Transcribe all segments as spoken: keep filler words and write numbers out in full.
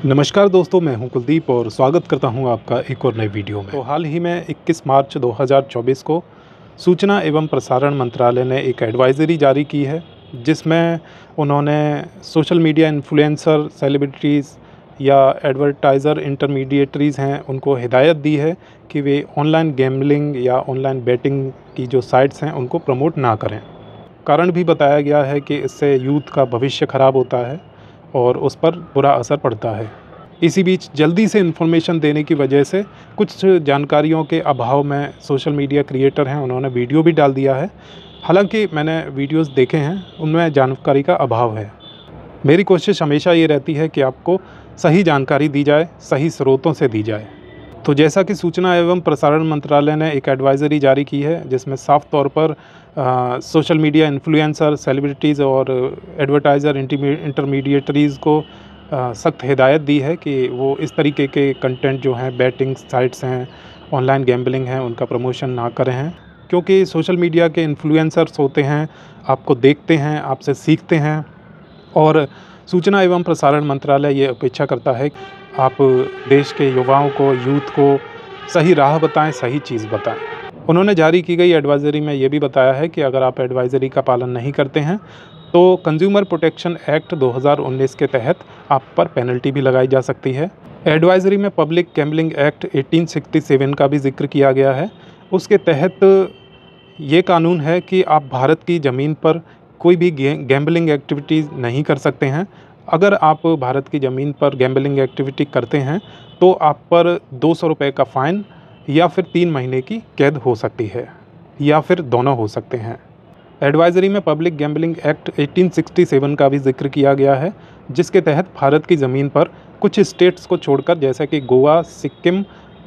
नमस्कार दोस्तों, मैं हूं कुलदीप और स्वागत करता हूं आपका एक और नए वीडियो में। तो हाल ही में इक्कीस मार्च दो हज़ार चौबीस को सूचना एवं प्रसारण मंत्रालय ने एक एडवाइज़री जारी की है, जिसमें उन्होंने सोशल मीडिया इन्फ्लुएंसर, सेलिब्रिटीज़ या एडवर्टाइज़र इंटरमीडिएटरीज़ हैं, उनको हिदायत दी है कि वे ऑनलाइन गैम्बलिंग या ऑनलाइन बेटिंग की जो साइट्स हैं उनको प्रमोट ना करें। कारण भी बताया गया है कि इससे यूथ का भविष्य ख़राब होता है और उस पर बुरा असर पड़ता है। इसी बीच जल्दी से इन्फॉर्मेशन देने की वजह से कुछ जानकारियों के अभाव में सोशल मीडिया क्रिएटर हैं, उन्होंने वीडियो भी डाल दिया है। हालांकि मैंने वीडियोस देखे हैं, उनमें जानकारी का अभाव है। मेरी कोशिश हमेशा ये रहती है कि आपको सही जानकारी दी जाए, सही स्रोतों से दी जाए। तो जैसा कि सूचना एवं प्रसारण मंत्रालय ने एक एडवाइज़री जारी की है, जिसमें साफ तौर पर आ, सोशल मीडिया इन्फ्लुएंसर, सेलिब्रिटीज़ और एडवर्टाइज़र इंटरमीडिएटरीज़ को सख्त हिदायत दी है कि वो इस तरीके के कंटेंट जो हैं, बैटिंग साइट्स हैं, ऑनलाइन गैम्बलिंग हैं, उनका प्रमोशन ना करें हैं। क्योंकि सोशल मीडिया के इन्फ्लुएंसर्स होते हैं, आपको देखते हैं, आपसे सीखते हैं और सूचना एवं प्रसारण मंत्रालय ये अपेक्षा करता है कि आप देश के युवाओं को, यूथ को सही राह बताएं, सही चीज़ बताएं। उन्होंने जारी की गई एडवाइज़री में ये भी बताया है कि अगर आप एडवाइज़री का पालन नहीं करते हैं तो कंज्यूमर प्रोटेक्शन एक्ट दो हज़ार उन्नीस के तहत आप पर पेनल्टी भी लगाई जा सकती है। एडवाइज़री में पब्लिक गैम्बलिंग एक्ट अठारह सौ सरसठ का भी जिक्र किया गया है। उसके तहत ये कानून है कि आप भारत की ज़मीन पर कोई भी गैम्बलिंग एक्टिविटीज़ नहीं कर सकते हैं। अगर आप भारत की ज़मीन पर गैम्बलिंग एक्टिविटी करते हैं तो आप पर दो सौ रुपये का फ़ाइन या फिर तीन महीने की कैद हो सकती है, या फिर दोनों हो सकते हैं। एडवाइज़री में पब्लिक गैम्बलिंग एक्ट अठारह सौ सरसठ का भी जिक्र किया गया है, जिसके तहत भारत की ज़मीन पर कुछ स्टेट्स को छोड़कर, जैसे कि गोवा, सिक्किम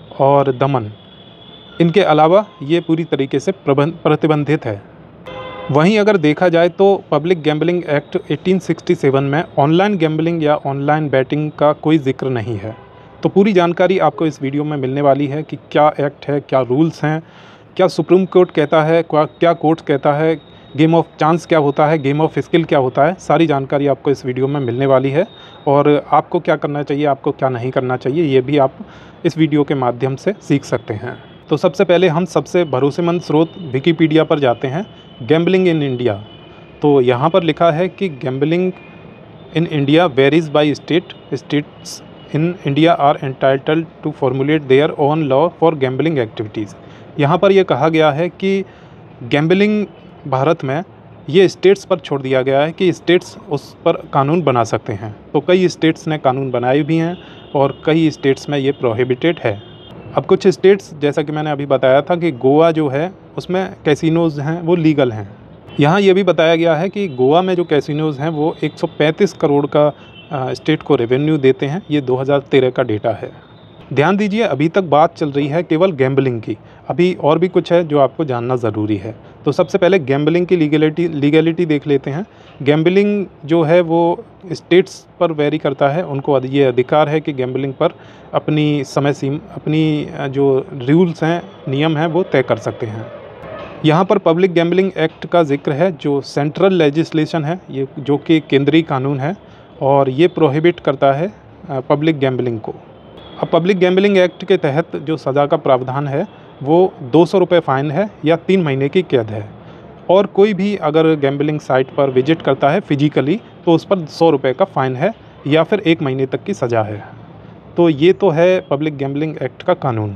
और दमन, इनके अलावा ये पूरी तरीके से प्रतिबंधित है। वहीं अगर देखा जाए तो पब्लिक गैम्बलिंग एक्ट अठारह सौ सरसठ में ऑनलाइन गैम्बलिंग या ऑनलाइन बैटिंग का कोई जिक्र नहीं है। तो पूरी जानकारी आपको इस वीडियो में मिलने वाली है कि क्या एक्ट है, क्या रूल्स हैं, क्या सुप्रीम कोर्ट कहता है, क्या कोर्ट कहता है, गेम ऑफ चांस क्या होता है, गेम ऑफ स्किल क्या होता है। सारी जानकारी आपको इस वीडियो में मिलने वाली है और आपको क्या करना चाहिए, आपको क्या नहीं करना चाहिए, ये भी आप इस वीडियो के माध्यम से सीख सकते हैं। तो सबसे पहले हम सबसे भरोसेमंद स्रोत विकिपीडिया पर जाते हैं। गैम्बलिंग इन इंडिया, तो यहाँ पर लिखा है कि gambling in India varies by state. States in India are entitled to formulate their own law for gambling activities. यहाँ पर यह कहा गया है कि गैम्बलिंग भारत में ये स्टेट्स पर छोड़ दिया गया है कि स्टेट्स उस पर कानून बना सकते हैं। तो कई स्टेट्स ने कानून बनाए भी हैं और कई स्टेट्स में ये प्रोहिबिटेड है। अब कुछ स्टेट्स, जैसा कि मैंने अभी बताया था कि गोवा जो है उसमें कैसीनोज़ हैं वो लीगल हैं। यहाँ ये भी बताया गया है कि गोवा में जो कैसीनोज़ हैं वो एक सौ पैंतीस करोड़ का स्टेट को रेवेन्यू देते हैं। ये दो हज़ार तेरह का डेटा है। ध्यान दीजिए, अभी तक बात चल रही है केवल गैम्बलिंग की, अभी और भी कुछ है जो आपको जानना ज़रूरी है। तो सबसे पहले गैम्बलिंग की लीगलिटी लीगलिटी देख लेते हैं। गैम्बलिंग जो है वो स्टेट्स पर वेरी करता है, उनको ये अधिकार है कि गैम्बलिंग पर अपनी समय सीमा, अपनी जो रूल्स हैं, नियम हैं, वो तय कर सकते हैं। यहाँ पर पब्लिक गैम्बलिंग एक्ट का जिक्र है, जो सेंट्रल लेजिस्लेशन है, ये जो कि केंद्रीय कानून है और ये प्रोहिबिट करता है पब्लिक गैम्बलिंग को। अब पब्लिक गैम्बलिंग एक्ट के तहत जो सज़ा का प्रावधान है वो दो सौ रुपये फ़ाइन है या तीन महीने की कैद है। और कोई भी अगर गैम्बलिंग साइट पर विजिट करता है फिजिकली तो उस पर सौ रुपये का फ़ाइन है या फिर एक महीने तक की सज़ा है। तो ये तो है पब्लिक गैम्बलिंग एक्ट का कानून।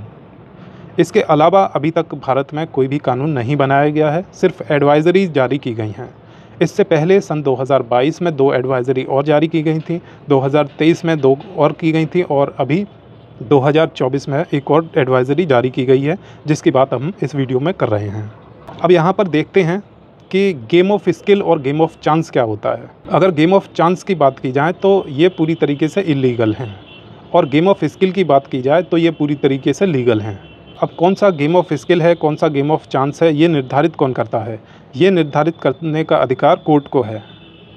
इसके अलावा अभी तक भारत में कोई भी कानून नहीं बनाया गया है, सिर्फ एडवाइज़रीज जारी की गई हैं। इससे पहले सन दो हज़ार बाईस में दो एडवाइज़री और जारी की गई थी, दो हज़ार तेईस में दो और की गई थी और अभी दो हज़ार चौबीस में एक और एडवाइज़री जारी की गई है, जिसकी बात हम इस वीडियो में कर रहे हैं। अब यहाँ पर देखते हैं कि गेम ऑफ स्किल और गेम ऑफ चांस क्या होता है। अगर गेम ऑफ चांस की बात की जाए तो ये पूरी तरीके से इलीगल हैं और गेम ऑफ स्किल की बात की जाए तो ये पूरी तरीके से लीगल हैं। अब कौन सा गेम ऑफ स्किल है, कौन सा गेम ऑफ चांस है, ये निर्धारित कौन करता है? ये निर्धारित करने का अधिकार कोर्ट को है।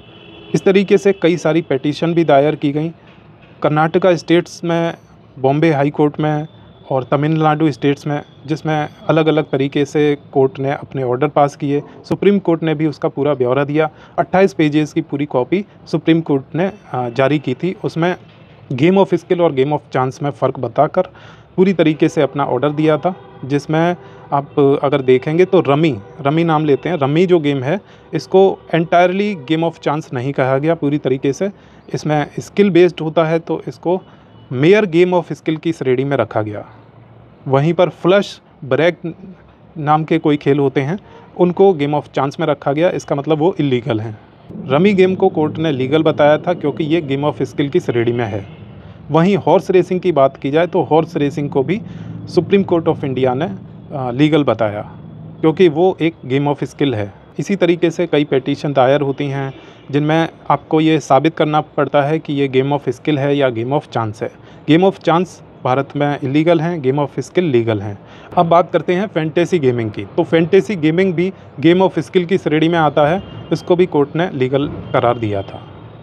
इस तरीके से कई सारी पिटीशन भी दायर की गई। कर्नाटका स्टेट्स में, बॉम्बे हाई कोर्ट में और तमिलनाडु स्टेट्स में, जिसमें अलग अलग तरीके से कोर्ट ने अपने ऑर्डर पास किए। सुप्रीम कोर्ट ने भी उसका पूरा ब्यौरा दिया। अट्ठाईस पेजेस की पूरी कॉपी सुप्रीम कोर्ट ने जारी की थी। उसमें गेम ऑफ स्किल और गेम ऑफ चांस में फ़र्क बताकर पूरी तरीके से अपना ऑर्डर दिया था, जिसमें आप अगर देखेंगे तो रमी रमी नाम लेते हैं। रमी जो गेम है इसको एंटायरली गेम ऑफ चांस नहीं कहा गया पूरी तरीके से, इसमें स्किल बेस्ड होता है तो इसको मेयर गेम ऑफ स्किल की श्रेणी में रखा गया। वहीं पर फ्लश ब्रेक नाम के कोई खेल होते हैं उनको गेम ऑफ चांस में रखा गया, इसका मतलब वो इलीगल हैं। रमी गेम को कोर्ट ने लीगल बताया था क्योंकि ये गेम ऑफ स्किल की श्रेणी में है। वहीं हॉर्स रेसिंग की बात की जाए तो हॉर्स रेसिंग को भी सुप्रीम कोर्ट ऑफ इंडिया ने लीगल बताया क्योंकि वो एक गेम ऑफ स्किल है। इसी तरीके से कई पिटीशन दायर होती हैं जिनमें आपको ये साबित करना पड़ता है कि ये गेम ऑफ स्किल है या गेम ऑफ चांस है। गेम ऑफ चांस भारत में इलीगल हैं, गेम ऑफ स्किल लीगल हैं। अब बात करते हैं फैंटेसी गेमिंग की। तो फैंटेसी गेमिंग भी गेम ऑफ स्किल की श्रेणी में आता है, इसको भी कोर्ट ने लीगल करार दिया था।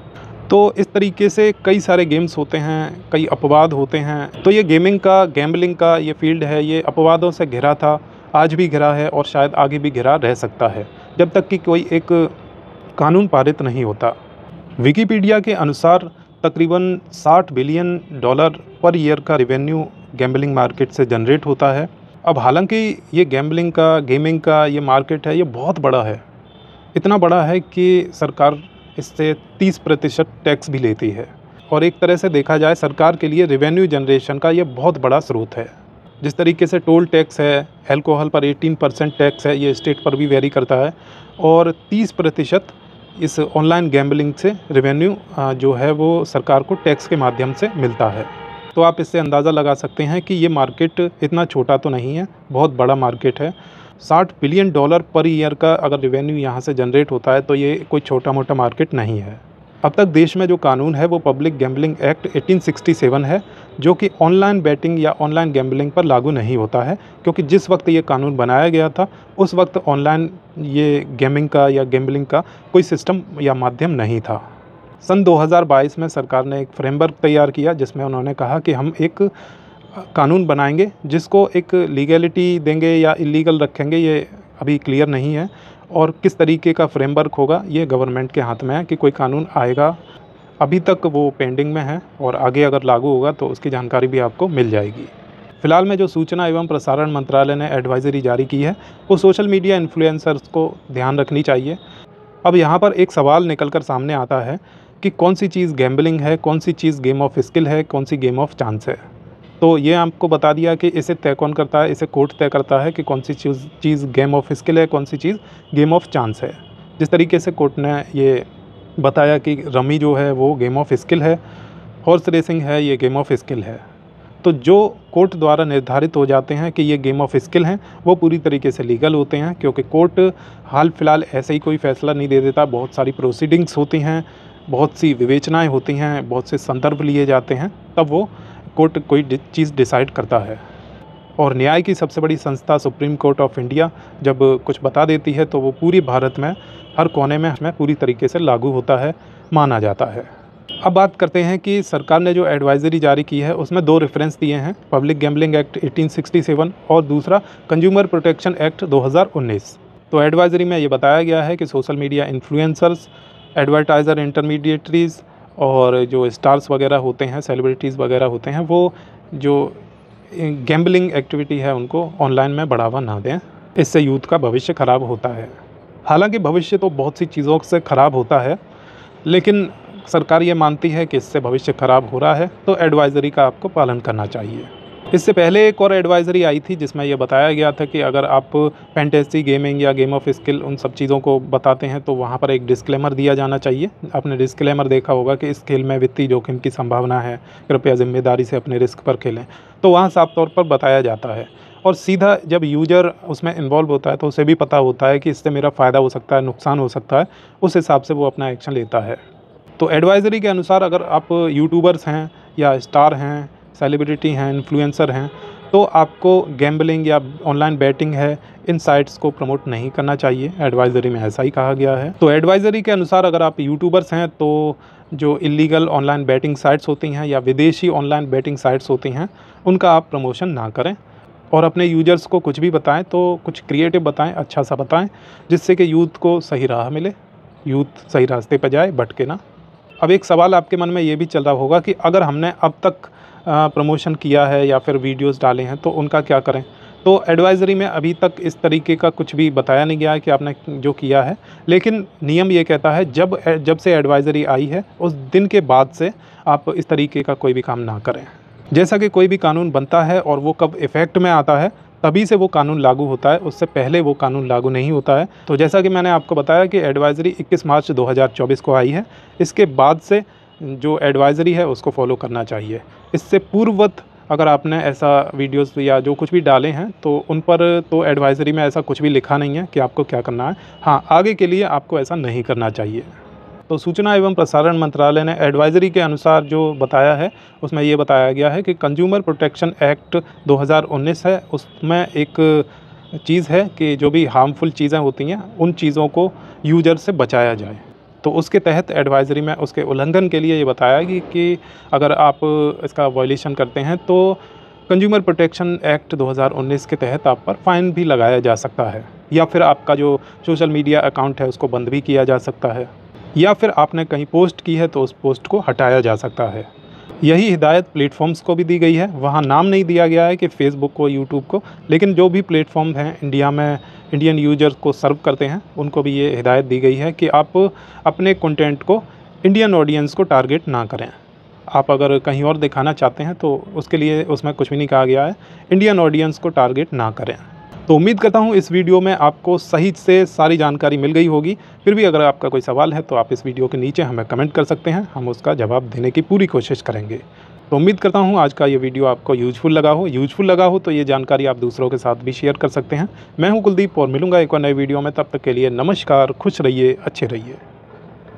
तो इस तरीके से कई सारे गेम्स होते हैं, कई अपवाद होते हैं। तो ये गेमिंग का, गैम्बलिंग का ये फील्ड है, ये अपवादों से घिरा था, आज भी घिरा है और शायद आगे भी घिरा रह सकता है जब तक कि कोई एक कानून पारित नहीं होता। विकिपीडिया के अनुसार तकरीबन साठ बिलियन डॉलर पर ईयर का रेवेन्यू गैम्बलिंग मार्केट से जनरेट होता है। अब हालांकि ये गैम्बलिंग का, गेमिंग का ये मार्केट है, ये बहुत बड़ा है। इतना बड़ा है कि सरकार इससे तीस प्रतिशत टैक्स भी लेती है और एक तरह से देखा जाए सरकार के लिए रेवेन्यू जनरेशन का ये बहुत बड़ा स्रोत है। जिस तरीके से टोल टैक्स है, अल्कोहल पर अठारह परसेंट टैक्स है, ये स्टेट पर भी वेरी करता है, और तीस प्रतिशत इस ऑनलाइन गैम्बलिंग से रेवेन्यू जो है वो सरकार को टैक्स के माध्यम से मिलता है। तो आप इससे अंदाज़ा लगा सकते हैं कि ये मार्केट इतना छोटा तो नहीं है, बहुत बड़ा मार्केट है। साठ बिलियन डॉलर पर ईयर का अगर रेवेन्यू यहाँ से जनरेट होता है तो ये कोई छोटा मोटा मार्केट नहीं है। अब तक देश में जो कानून है वो पब्लिक गैम्बलिंग एक्ट अठारह सौ सड़सठ है, जो कि ऑनलाइन बैटिंग या ऑनलाइन गैम्बलिंग पर लागू नहीं होता है, क्योंकि जिस वक्त ये कानून बनाया गया था उस वक्त ऑनलाइन ये गेमिंग का या गैम्बलिंग का कोई सिस्टम या माध्यम नहीं था। सन दो हज़ार बाईस में सरकार ने एक फ्रेमवर्क तैयार किया जिसमें उन्होंने कहा कि हम एक कानून बनाएंगे जिसको एक लीगैलिटी देंगे या इलीगल रखेंगे, ये अभी क्लियर नहीं है, और किस तरीके का फ्रेमवर्क होगा ये गवर्नमेंट के हाथ में है कि कोई कानून आएगा। अभी तक वो पेंडिंग में है और आगे अगर लागू होगा तो उसकी जानकारी भी आपको मिल जाएगी। फिलहाल में जो सूचना एवं प्रसारण मंत्रालय ने एडवाइजरी जारी की है वो सोशल मीडिया इन्फ्लुएंसर्स को ध्यान रखनी चाहिए। अब यहाँ पर एक सवाल निकल कर सामने आता है कि कौन सी चीज़ गैम्बलिंग है, कौन सी चीज़ गेम ऑफ स्किल है, कौन सी गेम ऑफ चांस है। तो ये आपको बता दिया कि इसे तय कौन करता है, इसे कोर्ट तय करता है कि कौन सी चीज़ चीज़ गेम ऑफ स्किल है, कौन सी चीज़ गेम ऑफ चांस है। जिस तरीके से कोर्ट ने ये बताया कि रमी जो है वो गेम ऑफ स्किल है, हॉर्स रेसिंग है ये गेम ऑफ स्किल है, तो जो कोर्ट द्वारा निर्धारित हो जाते हैं कि ये गेम ऑफ स्किल हैं वो पूरी तरीके से लीगल होते हैं, क्योंकि कोर्ट हाल फिलहाल ऐसे ही कोई फ़ैसला नहीं दे देता। बहुत सारी प्रोसीडिंग्स होती हैं, बहुत सी विवेचनाएँ होती हैं, बहुत से संदर्भ लिए जाते हैं, तब वो कोर्ट कोई चीज़ डिसाइड करता है। और न्याय की सबसे बड़ी संस्था सुप्रीम कोर्ट ऑफ इंडिया जब कुछ बता देती है तो वो पूरी भारत में हर कोने में हमें पूरी तरीके से लागू होता है, माना जाता है। अब बात करते हैं कि सरकार ने जो एडवाइजरी जारी की है उसमें दो रेफरेंस दिए हैं, पब्लिक गैम्बलिंग एक्ट अठारह सौ सड़सठ और दूसरा कंज्यूमर प्रोटेक्शन एक्ट दो हज़ार उन्नीस। तो एडवाइजरी में ये बताया गया है कि social media influencers, advertiser, intermediaries और जो स्टार्स वगैरह होते हैं, सेलिब्रिटीज़ वगैरह होते हैं, वो जो गैम्बलिंग एक्टिविटी है उनको ऑनलाइन में बढ़ावा ना दें, इससे यूथ का भविष्य ख़राब होता है। हालांकि भविष्य तो बहुत सी चीज़ों से ख़राब होता है, लेकिन सरकार ये मानती है कि इससे भविष्य ख़राब हो रहा है तो एडवाइज़री का आपको पालन करना चाहिए। इससे पहले एक और एडवाइज़री आई थी जिसमें यह बताया गया था कि अगर आप फैंटेसी गेमिंग या गेम ऑफ स्किल उन सब चीज़ों को बताते हैं तो वहाँ पर एक डिस्क्लेमर दिया जाना चाहिए। आपने डिस्क्लेमर देखा होगा कि इस खेल में वित्तीय जोखिम की संभावना है, कृपया जिम्मेदारी से अपने रिस्क पर खेलें। तो वहाँ साफ तौर पर बताया जाता है और सीधा जब यूजर उसमें इन्वॉल्व होता है तो उसे भी पता होता है कि इससे मेरा फ़ायदा हो सकता है, नुकसान हो सकता है, उस हिसाब से वो अपना एक्शन लेता है। तो एडवाइज़री के अनुसार अगर आप यूट्यूबर्स हैं या स्टार हैं, सेलिब्रिटी हैं, इन्फ्लुएंसर हैं, तो आपको गैम्बलिंग या ऑनलाइन बैटिंग है इन साइट्स को प्रमोट नहीं करना चाहिए। एडवाइज़री में ऐसा ही कहा गया है। तो एडवाइज़री के अनुसार अगर आप यूट्यूबर्स हैं तो जो इलीगल ऑनलाइन बैटिंग साइट्स होती हैं या विदेशी ऑनलाइन बैटिंग साइट्स होती हैं उनका आप प्रमोशन ना करें और अपने यूजर्स को कुछ भी बताएं तो कुछ क्रिएटिव बताएं, अच्छा सा बताएं, जिससे कि यूथ को सही राह मिले, यूथ सही रास्ते पर जाए, भटके ना। अब एक सवाल आपके मन में ये भी चल रहा होगा कि अगर हमने अब तक प्रमोशन किया है या फिर वीडियोस डाले हैं तो उनका क्या करें। तो एडवाइज़री में अभी तक इस तरीके का कुछ भी बताया नहीं गया है कि आपने जो किया है, लेकिन नियम ये कहता है जब जब से एडवाइज़री आई है उस दिन के बाद से आप इस तरीके का कोई भी काम ना करें। जैसा कि कोई भी कानून बनता है और वो कब इफ़ेक्ट में आता है तभी से वो कानून लागू होता है, उससे पहले वो कानून लागू नहीं होता है। तो जैसा कि मैंने आपको बताया कि एडवाइज़री इक्कीस मार्च दो हज़ार चौबीस को आई है, इसके बाद से जो एडवाइज़री है उसको फॉलो करना चाहिए। इससे पूर्ववत अगर आपने ऐसा वीडियोस या जो कुछ भी डाले हैं तो उन पर तो एडवाइज़री में ऐसा कुछ भी लिखा नहीं है कि आपको क्या करना है। हाँ, आगे के लिए आपको ऐसा नहीं करना चाहिए। तो सूचना एवं प्रसारण मंत्रालय ने एडवाइज़री के अनुसार जो बताया है उसमें ये बताया गया है कि कंज्यूमर प्रोटेक्शन एक्ट दो हज़ार उन्नीस है, उसमें एक चीज़ है कि जो भी हार्मफुल चीज़ें होती हैं उन चीज़ों को यूज़र से बचाया जाए। तो उसके तहत एडवाइज़री में उसके उल्लंघन के लिए ये बताया कि, कि अगर आप इसका वायलेशन करते हैं तो कंज्यूमर प्रोटेक्शन एक्ट दो हज़ार उन्नीस के तहत आप पर फ़ाइन भी लगाया जा सकता है, या फिर आपका जो सोशल मीडिया अकाउंट है उसको बंद भी किया जा सकता है, या फिर आपने कहीं पोस्ट की है तो उस पोस्ट को हटाया जा सकता है। यही हिदायत प्लेटफॉर्म्स को भी दी गई है। वहाँ नाम नहीं दिया गया है कि फ़ेसबुक को, यूट्यूब को, लेकिन जो भी प्लेटफॉर्म हैं इंडिया में इंडियन यूजर्स को सर्व करते हैं उनको भी ये हिदायत दी गई है कि आप अपने कंटेंट को इंडियन ऑडियंस को टारगेट ना करें। आप अगर कहीं और दिखाना चाहते हैं तो उसके लिए उसमें कुछ भी नहीं कहा गया है, इंडियन ऑडियंस को टारगेट ना करें। तो उम्मीद करता हूँ इस वीडियो में आपको सही से सारी जानकारी मिल गई होगी। फिर भी अगर आपका कोई सवाल है तो आप इस वीडियो के नीचे हमें कमेंट कर सकते हैं, हम उसका जवाब देने की पूरी कोशिश करेंगे। तो उम्मीद करता हूँ आज का ये वीडियो आपको यूजफुल लगा हो यूजफुल लगा हो तो ये जानकारी आप दूसरों के साथ भी शेयर कर सकते हैं। मैं हूँ कुलदीप और मिलूंगा एक और नए वीडियो में, तब तक के लिए नमस्कार, खुश रहिए, अच्छे रहिए।